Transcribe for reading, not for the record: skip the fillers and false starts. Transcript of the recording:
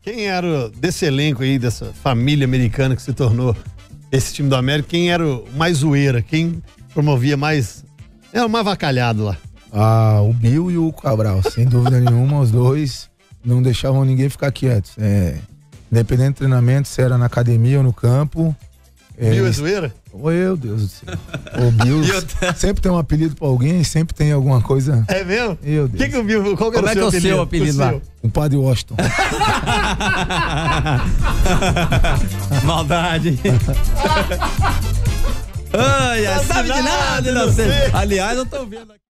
Quem era desse elenco aí, dessa família americana que se tornou esse time do América, quem era o mais zoeira? Quem promovia mais... Era o mais avacalhado lá. Ah, o Bill e o Cabral, sem dúvida nenhuma, os dois não deixavam ninguém ficar quieto. Independente do treinamento, se era na academia ou no campo. Bill é zoeira? Meu Deus do céu. O Bill sempre tem um apelido pra alguém, sempre tem alguma coisa. É mesmo? Meu Deus. Que o Bill, qual que era Como é que é o seu apelido lá? O Padre Washington. Maldade. Ai, sabe de nada, inocente. Aliás, eu tô vendo aqui.